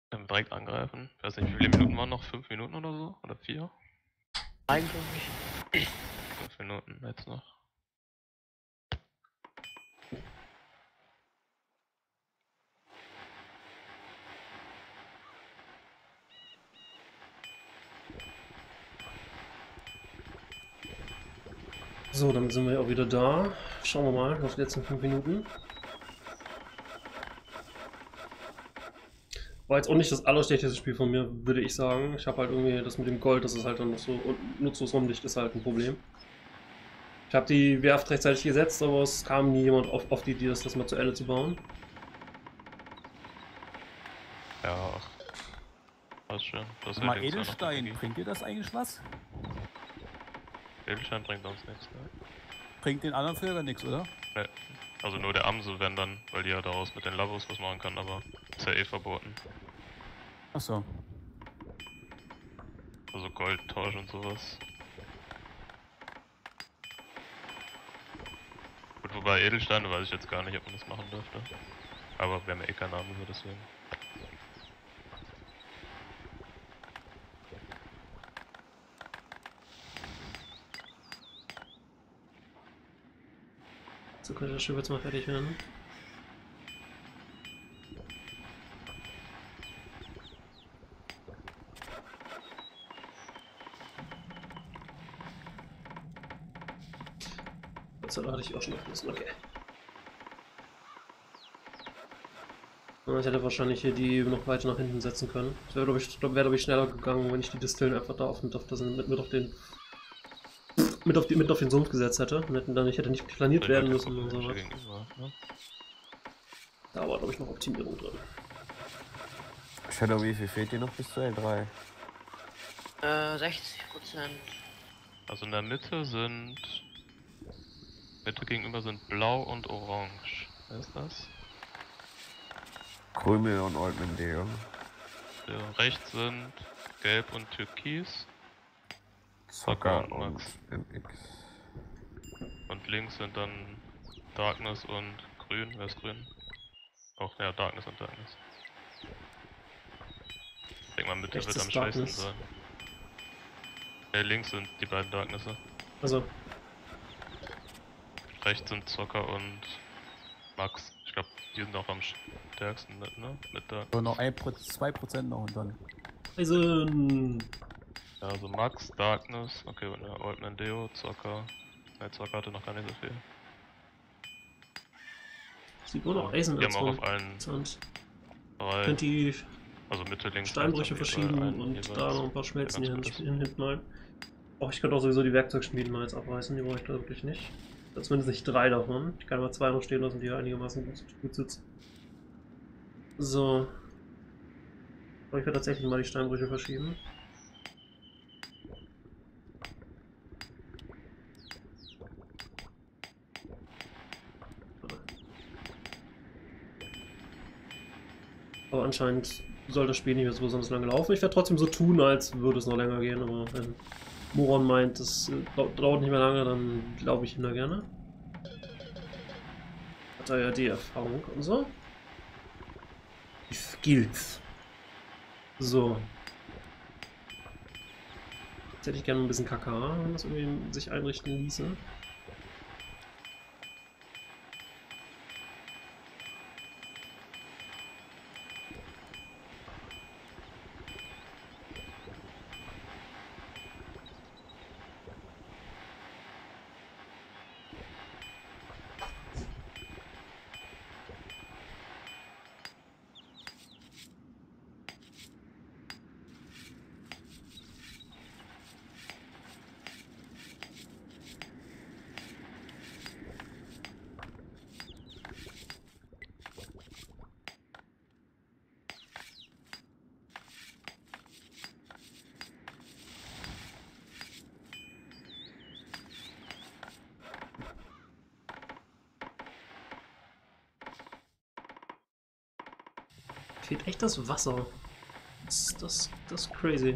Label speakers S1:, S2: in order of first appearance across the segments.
S1: Direkt angreifen. Ich weiß nicht, wie viele Minuten waren noch? 5 Minuten oder so? Oder 4?
S2: Eigentlich nicht.
S1: 5 Minuten jetzt noch.
S3: So, dann sind wir auch wieder da. Schauen wir mal auf die letzten 5 Minuten. War jetzt auch nicht das allerschlechteste Spiel von mir, würde ich sagen. Ich habe halt irgendwie das mit dem Gold, das ist halt dann noch so nutzlos rumdicht, ist halt ein Problem. Ich habe die Werft rechtzeitig gesetzt, aber es kam nie jemand auf die Idee, das mal zu Ende zu bauen.
S1: Ja, ach. Passt schon. Das
S4: Sag mal, Edelstein, bringt dir das eigentlich was?
S1: Edelstein bringt uns nichts, ne?
S4: Bringt den anderen Völkern nichts, oder?
S1: Ne. Also nur der Amsel, wenn dann, weil die ja daraus mit den Lavos was machen kann, aber ist ja eh verboten.
S4: Achso.
S1: Also Goldtausch und sowas. Gut, wobei Edelsteine weiß ich jetzt gar nicht, ob man das machen dürfte. Aber wir haben ja eh keinen Amsel, deswegen.
S3: So könnte das Schiff jetzt mal fertig werden. Das hatte ich auch schon auflösen, okay. Ich hätte wahrscheinlich hier die noch weiter nach hinten setzen können. Das wäre, glaube ich, schneller gegangen, wenn ich die Distillen einfach da mit auf den Sumpf gesetzt hätte. Und hätte nicht planiert werden müssen und so was.
S1: Ne?
S3: Da war, glaube ich, noch Optimierung drin.
S2: Shadow, wie viel fehlt dir noch bis zu L3?
S5: 60%.
S1: Also in der Mitte gegenüber sind blau und orange. Wer ist das?
S2: Krümel und Old Mendeo.
S1: Ja, rechts sind gelb und türkis.
S2: Zucker
S1: und Max.
S2: MX.
S1: Und links sind dann Darkness und grün. Wer ist grün? Auch, ja, Darkness und Darkness. Ich denke mal, Mitte
S3: Rechts
S1: wird
S3: ist
S1: am schwächsten
S3: Darkness.
S1: sein. Ne, links sind die beiden Darknesse.
S3: Also,
S1: Rechts sind Zocker und Max. Ich glaube, die sind auch am stärksten, ne? Mit Darkness.
S4: So, noch 2% noch und dann.
S3: Eisen!
S1: Ja, also Max, Darkness, okay, und ja, Old Man Deo, Zocker. Ne, Zocker hatte noch gar nicht so viel.
S3: Sieht nur noch Eisen
S1: Die haben
S3: als
S1: auch auf allen
S3: und
S1: drei,
S3: könnt die
S1: also Mitte, links,
S3: Steinbrüche
S1: rechts
S3: verschieben
S1: einen
S3: und
S1: jeweils,
S3: da noch ein paar Schmelzen
S1: der
S3: hier
S1: ganz gut ist.
S3: hinten rein. Oh, ich könnte auch sowieso die Werkzeugschmieden mal jetzt abreißen, die brauche ich da wirklich nicht. Zumindest nicht 3 davon. Ich kann mal 2 noch stehen lassen, die einigermaßen gut sitzen. So. Aber ich werde tatsächlich mal die Steinbrüche verschieben. Aber anscheinend soll das Spiel nicht mehr so besonders lange laufen. Ich werde trotzdem so tun, als würde es noch länger gehen, aber wenn Moron meint, das dauert nicht mehr lange, dann glaube ich ihm da gerne. Hat er ja die Erfahrung und so. Die Skills. So. Jetzt hätte ich gerne ein bisschen KK, wenn das irgendwie sich einrichten ließe. Fehlt echt das Wasser. Das ist crazy.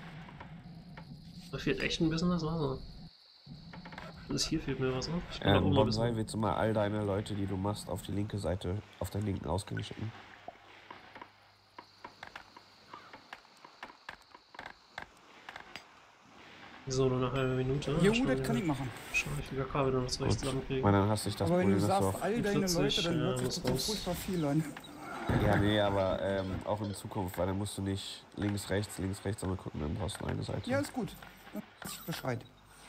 S3: Da fehlt echt ein bisschen das Wasser. Alles hier fehlt mir Wasser. Ich kann da oben noch ein
S2: Bonsai,
S3: bisschen.
S2: willst du mal all deine Leute, die du machst, auf die linke Seite, auf deinen linken Ausgang schicken?
S3: So, nur eine halbe Minute.
S6: Jo, das kann ich machen.
S3: Schau ich, wie wir Kabel noch zurecht
S2: Gut.
S3: zusammenkriegen.
S2: Weil dann hast du nicht das
S6: Aber wenn
S2: Problem,
S6: du
S2: dass du
S6: sagst,
S2: auf...
S6: all deine
S3: 40,
S6: Leute, dann
S3: ja,
S6: hört sich
S3: muss
S6: das so
S3: raus.
S6: furchtbar viel an.
S2: Ja, nee, aber auch in Zukunft, weil dann musst du nicht links, rechts, einmal gucken, dann brauchst du nur eine Seite.
S6: Ja, ist gut. Dann weiß ich Bescheid.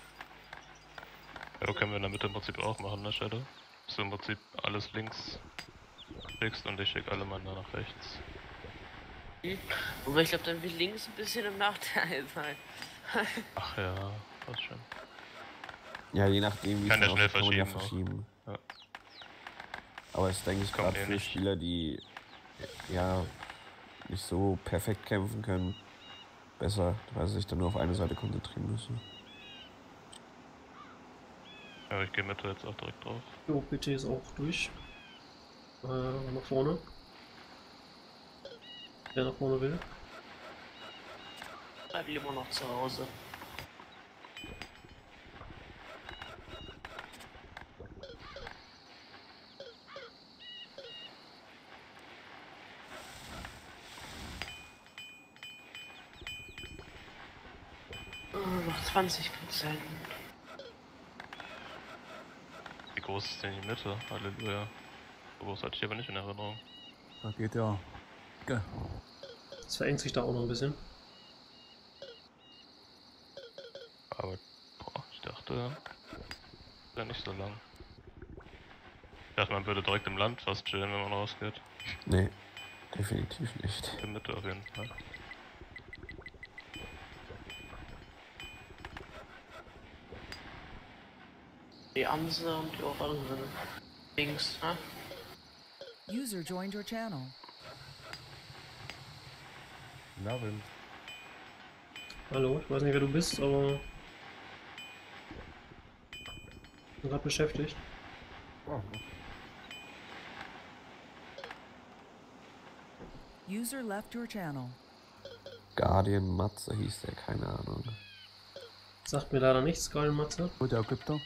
S1: Ja, können wir in der Mitte im Prinzip auch machen, ne, Shadow? Dass du im Prinzip alles links schickst und ich schick alle Mann nach rechts.
S5: Wobei ich glaube, dann wird links ein bisschen im Nachteil sein.
S1: Ach ja, passt schon.
S2: Ja, je nachdem, wie
S1: Kann
S2: es
S1: der
S2: dann
S1: schnell
S2: aussieht, kann man ja
S1: verschieben,
S2: verschieben.
S1: Ja.
S2: Aber es ist, denke ich,
S1: Kommt
S2: gerade
S1: eh
S2: für
S1: nicht.
S2: Spieler, die ja nicht so perfekt kämpfen können, besser, weil sie sich dann nur auf eine Seite konzentrieren müssen.
S1: Ja, ich gehe Mitte jetzt auch direkt drauf.
S3: Jo, BT ist auch durch. Nach vorne. Wer nach vorne will.
S5: Bleib lieber noch zu Hause. Noch 20%.
S1: Wie groß ist denn die Mitte? Halleluja. So groß hatte ich aber nicht in Erinnerung.
S4: Da geht ja. Okay.
S3: Das verengt sich da auch noch ein bisschen.
S1: Aber, boah, ich dachte, wäre nicht so lang. Ich dachte, man würde direkt im Land fast chillen, wenn man rausgeht.
S2: Nee, definitiv nicht.
S1: In Mitte auf jeden Fall.
S5: Die Anse und die Orange. Links, ne?
S7: User joined your channel.
S2: Marvin.
S3: Hallo, ich weiß nicht, wer du bist, aber... Ich bin gerade beschäftigt.
S2: Oh.
S7: User left your channel.
S2: Guardian Matze hieß der, keine Ahnung.
S3: Sagt mir leider nichts, Guardian Matze.
S4: Gut, der Ägypter.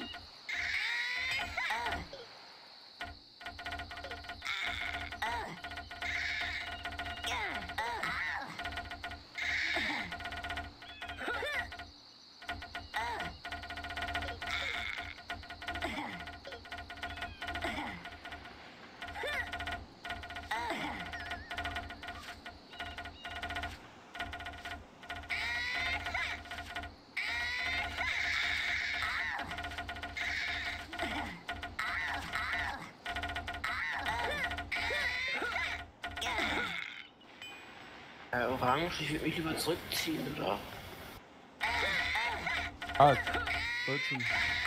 S5: Orange, ich würde mich lieber zurückziehen, oder?
S4: Ah, Deutschen.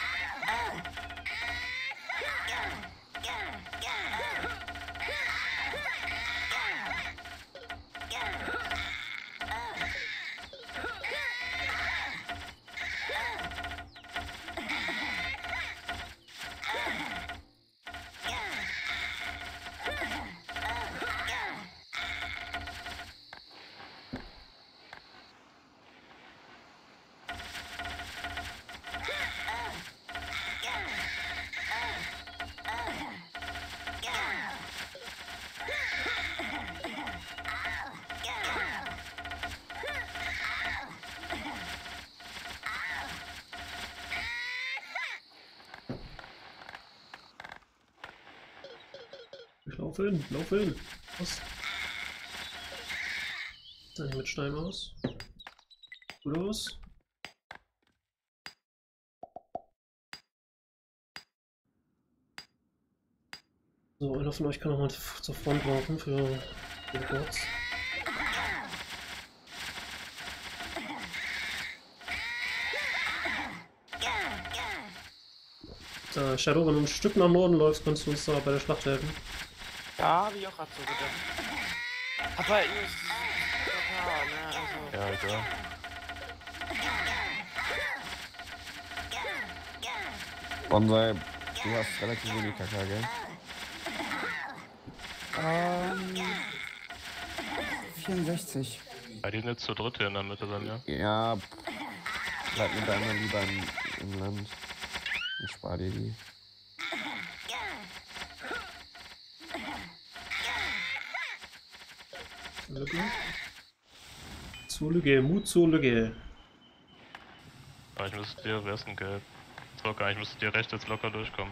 S3: Ich laufe hin, laufe hin. Was? Sah nicht mit Stein aus? Gut aus? So, einer von euch kann noch mal zur Front laufen für den Kurz. Shadow, wenn du ein Stück nach Norden läufst, kannst du uns da bei der Schlacht helfen.
S5: Ja, hab ich auch grad so gedacht. Hab halt nur KK, ne, also...
S1: Ja, egal.
S2: Bonsai, du hast relativ wenig KK, gell?
S6: 64.
S1: Ja, die sind jetzt zu dritt hier in der Mitte dann, ja.
S2: Ja, bleib mit deiner lieber im Land. Und spar dir die.
S3: Lücke. Zur Lücke, Mut zur Lücke.
S1: Aber ich müsste dir, wer ist denn gelb? Zucker, ich müsste dir rechts jetzt locker durchkommen.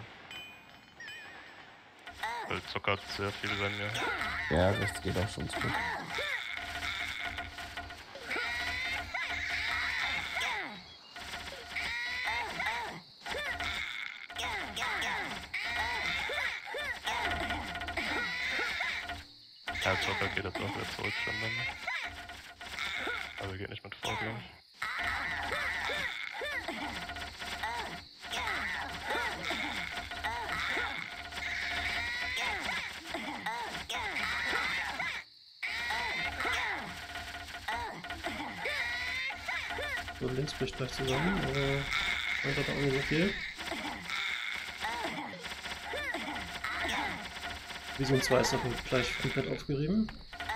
S1: Weil Zucker hat sehr viel bei mir.
S2: Ja, rechts geht auch schon zurück.
S1: Ja, Zucker geht jetzt auch wieder zurück schon dann. Aber geht nicht mit vor, glaube ich.
S3: So, links bricht gleich zusammen, aber hat auch nicht so viel. Vision 2 ist davon gleich komplett aufgerieben.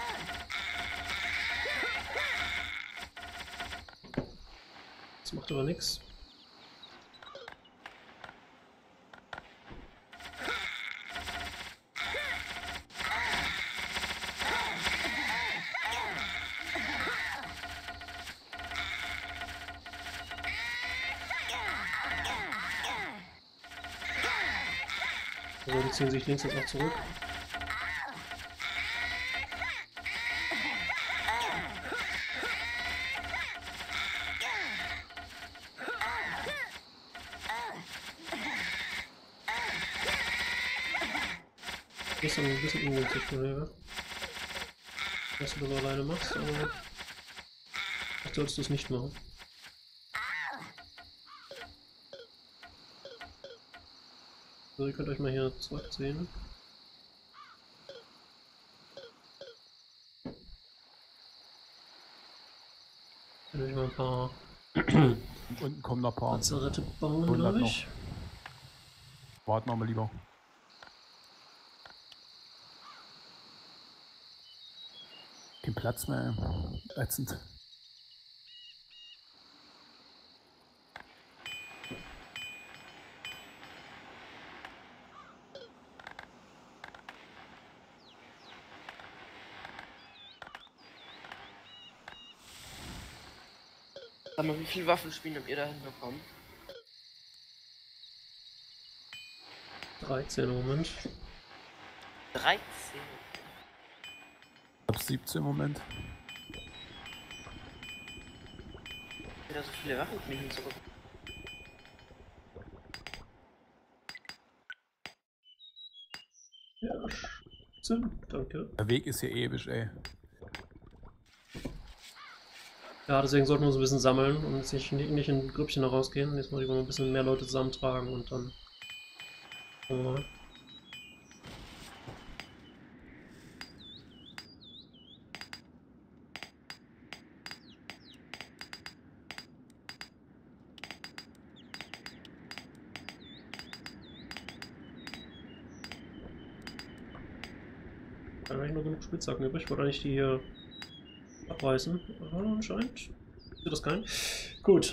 S3: Das macht aber nichts. Also die ziehen sich links jetzt auch zurück. Das ist ein bisschen ungünstig, Kollege. Dass du das alleine machst, aber vielleicht sollst du es nicht machen. So, ihr könnt euch mal hier zurückziehen. Kann ich mal ein paar
S4: Unten kommen noch ein paar.
S3: Lazarette bauen,
S4: 100
S3: glaube ich.
S4: Warten wir mal lieber. Kein Platz mehr. Ätzend.
S5: Sag mal, wie viele Waffenspiele habt ihr da hinbekommen?
S3: 13 im Moment.
S5: 13.
S4: Ich hab 17 im Moment.
S5: Wieder so viele Waffenspiele hinzubekommen.
S3: Ja, 17, danke.
S4: Der Weg ist hier ewig, ey.
S3: Ja, deswegen sollten wir uns ein bisschen sammeln und jetzt nicht in Grüppchen rausgehen. Jetzt mal lieber ein bisschen mehr Leute zusammentragen und dann schauen wir mal. Da habe ich noch genug Spitzhacken übrig. Ich wollte eigentlich die hier abreißen. Aber anscheinend tut das kein. Gut.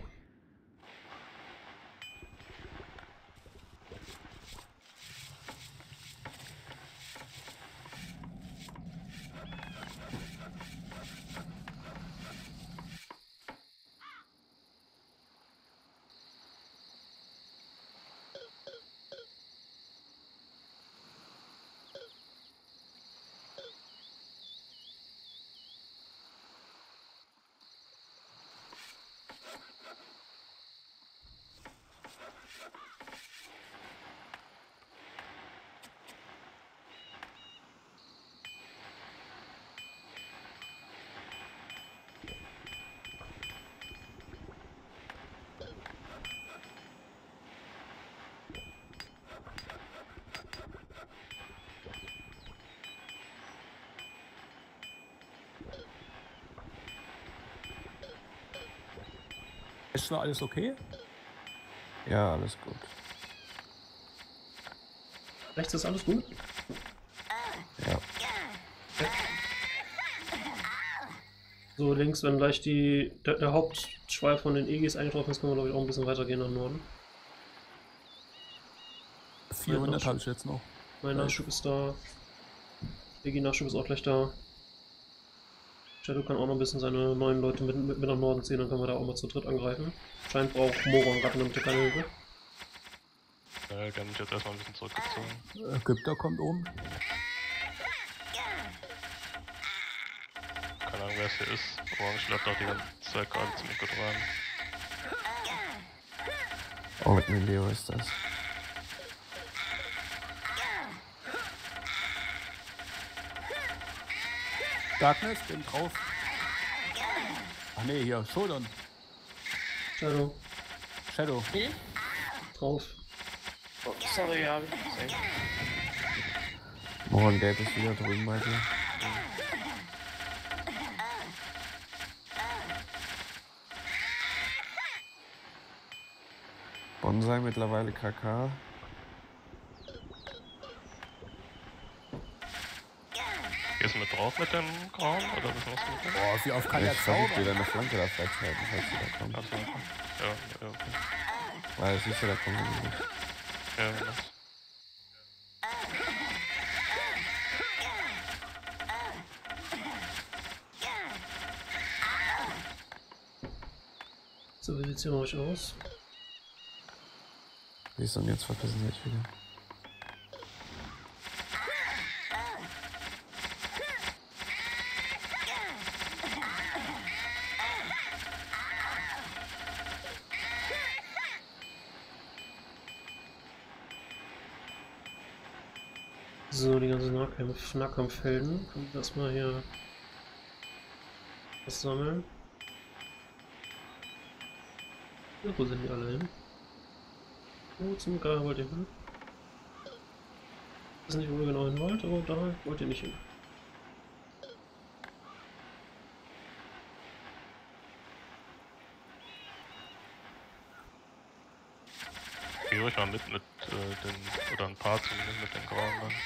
S4: Ist noch alles okay?
S2: Ja, alles gut.
S3: Rechts ist alles gut?
S2: Ja.
S3: So, links, wenn gleich der Hauptschweif von den Egis eingetroffen ist, können wir glaube ich auch ein bisschen weitergehen nach Norden.
S4: 400 habe ich jetzt noch.
S3: Mein Nachschub ist da. Egi-Nachschub ist auch gleich da. Shadow kann auch noch ein bisschen seine neuen Leute mit nach Norden ziehen, dann können wir da auch mal zu dritt angreifen. Scheint braucht Moron gerade eine keine Hilfe.
S1: Ja, kann mich jetzt erstmal ein bisschen zurückgezogen.
S4: Ägypter kommt oben.
S1: Keine Ahnung, wer es hier ist. Orange läuft auch die ganze Zeit gerade ziemlich gut rein.
S2: Oh, mit mir Leo ist das.
S4: Darkness, bin drauf. Ach nee, hier, Schultern.
S3: Shadow,
S4: Shadow.
S3: drauf.
S5: Oh, sorry, ja, hab ich gesehen.
S2: Moron Gelb ist wieder drüben bei dir. Bonsai mittlerweile KK.
S1: Gehst du mit drauf mit dem Grauen oder was machst du mit dem?
S4: Boah, wie auf kann
S2: Ich
S4: der
S2: versuche dir
S4: zaubern.
S2: deine Flanke da freizuhalten, falls du da kommst.
S1: Achso, ja, okay.
S2: Weil siehst du, da kommen wir nicht.
S1: Ja, das.
S3: So, wie sieht's hier bei euch aus?
S2: Siehst du, und jetzt verpissen sie sich wieder.
S3: So, die ganzen Nahkampfhelden. Können wir erstmal hier was sammeln. Ja, wo sind die alle hin? Wo zum Geier wollt ihr hin? Ich weiß nicht, wo ihr genau hin wollt, aber da wollt ihr nicht hin.
S1: Geh ruhig mal mit den, oder ein paar zumindest mit den Grauen dann.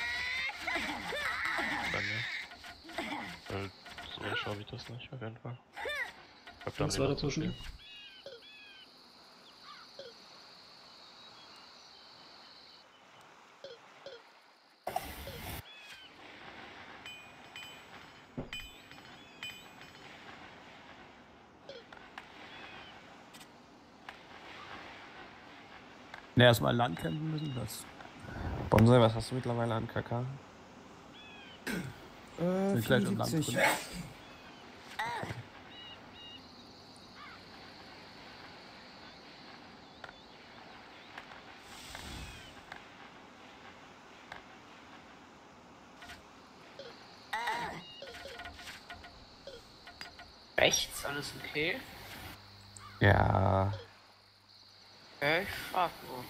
S1: Bei mir. Weil so schaffe ich das nicht, auf jeden Fall. Ich hab
S3: Kannst du weiter pushen?
S4: Ne, erstmal Land kämpfen müssen, das
S2: Bonsai, was hast du mittlerweile an KK?
S4: sind gleich im Land
S6: 74.
S4: drin.
S5: Rechts, alles okay?
S2: Ja,
S5: Ich frag nur.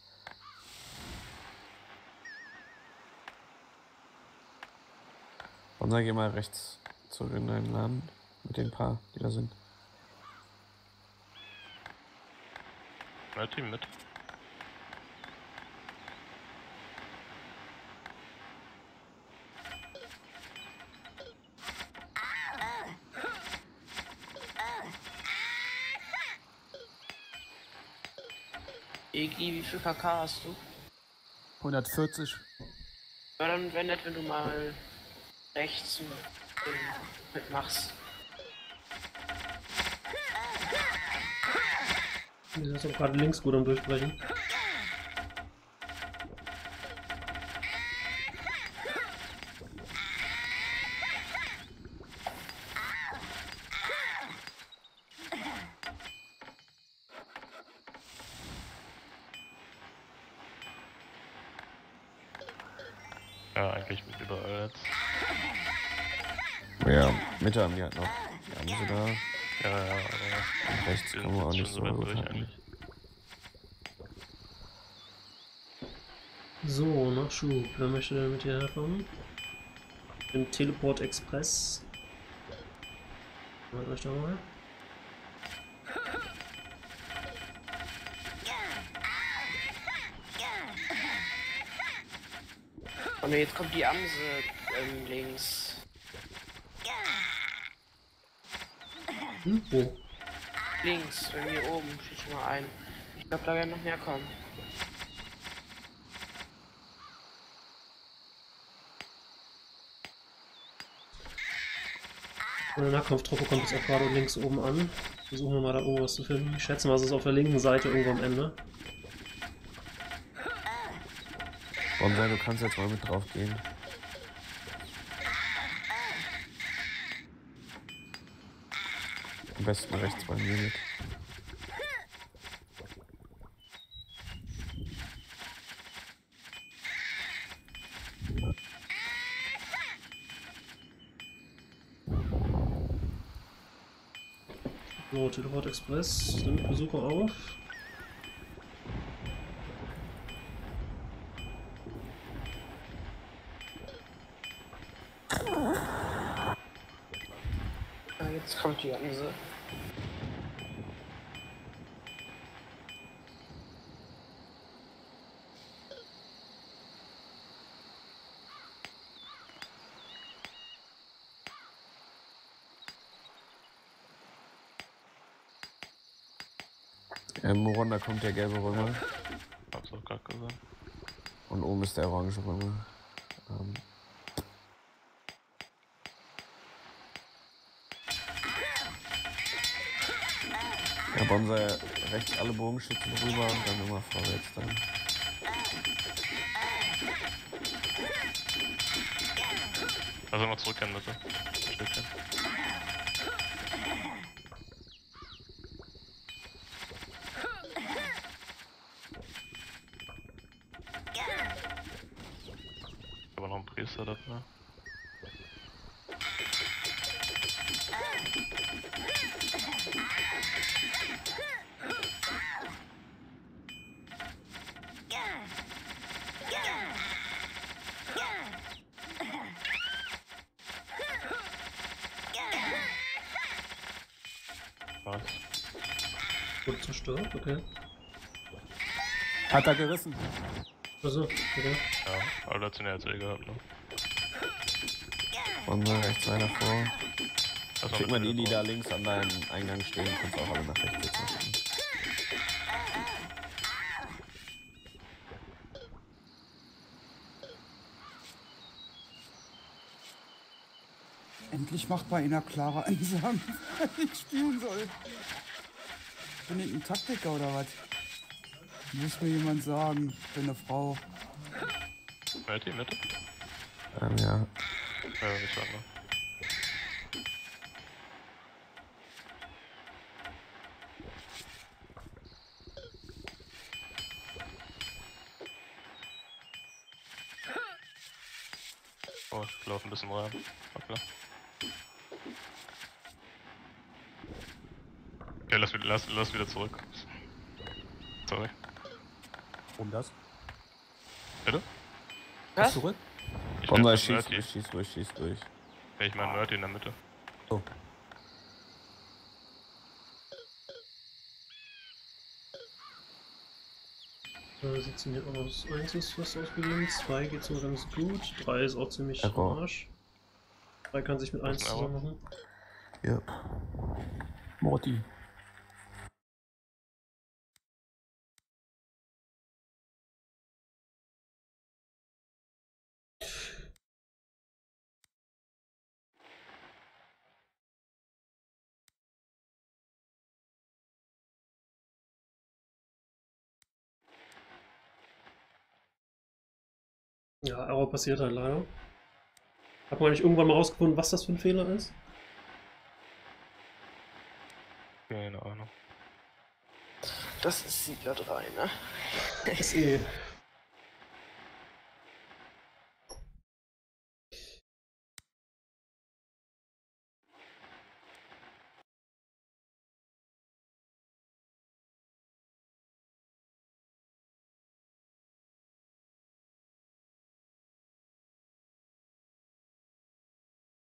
S2: Bonsai, geh mal rechts zurück in deinen Laden mit den paar, die da sind.
S1: Mein Team mit.
S5: Egi, wie viel KK hast du?
S4: 140.
S5: Ja, dann wäre nett, wenn du mal rechts mitmachst.
S3: Die sind jetzt auch gerade links gut am Durchbrechen.
S1: Ja, eigentlich mit überall jetzt.
S2: Ja, Mitte haben die halt noch. Die haben sie da.
S1: Ja, aber
S2: Und rechts
S1: wir
S2: kommen wir auch
S1: sind
S2: nicht
S1: jetzt
S2: so
S1: schon so weit
S2: gut
S1: durch
S2: halten.
S1: eigentlich.
S3: So, Nachschub. Wer möchte denn mit hierher kommen? Im Teleport Express. Wollt euch da mal?
S5: Oh ne, jetzt kommt die Amse links.
S3: Hm? Wo?
S5: Links, bei mir oben, steht schon mal ein. Ich glaube, da werden noch mehr kommen.
S3: Meine Nahkampftruppe kommt jetzt auch gerade links oben an. Versuchen wir mal da irgendwas zu finden. Ich schätze mal, es ist auf der linken Seite irgendwo am Ende.
S2: Bonsai, du kannst jetzt mal mit drauf gehen. Am besten rechts bei mir mit.
S3: So, Teleport Express, nimmt Besucher auf.
S5: Ja, jetzt kommt die Anse.
S2: Moron, da kommt der gelbe Römer.
S1: Hab's auch gerade gesagt.
S2: Und oben ist der orange Römer. Ja, Bonsai, rechts alle Bogenschützen rüber und dann immer vorwärts dann.
S1: Also mal zurückkehren bitte. Ein Stückchen. Aber noch ein Priester dafür. Was?
S3: Wurde zerstört, okay.
S4: Hat er gerissen.
S3: Also, okay.
S1: Ja, aber das sind ja jetzt eh gehabt, ne?
S2: Bonsai, rechts weiter vor.
S1: Das war
S2: Schick mal die
S1: mit
S2: da links an deinem Eingang stehen, kannst auch alle nach rechts jetzt machen.
S6: Endlich macht mal einer klare Ansagen, wie ich spielen soll. Bin ich ein Taktiker oder was? Muss mir jemand sagen, ich bin eine Frau.
S1: Mitte? Mitte?
S2: Ja.
S1: Ja, ich sag mal. Oh, ich laufe ein bisschen rein. Okay. Okay, lass wieder zurück. Sorry.
S4: Um das?
S1: Bitte?
S5: Was?
S4: Zurück?
S1: Ich
S2: Bonsai,
S1: nehm
S2: schieß
S1: das Murty.
S2: durch, schieß durch, schieß durch.
S1: Nee, ich mein Murty in der Mitte.
S4: So.
S3: Sieht es denn hier aus? 1 ist fast ausgegeben, 2 geht so ganz gut, 3 ist auch ziemlich am
S2: Error.
S3: Arsch. 3 kann sich mit 1
S1: ist ein Error?
S3: zusammen machen.
S2: Ja.
S4: Morty.
S3: Ja, Error passiert halt leider. Hat man eigentlich irgendwann mal rausgefunden, was das für ein Fehler ist?
S1: Keine Ahnung.
S5: Das ist Siedler 3, ne?
S3: SE.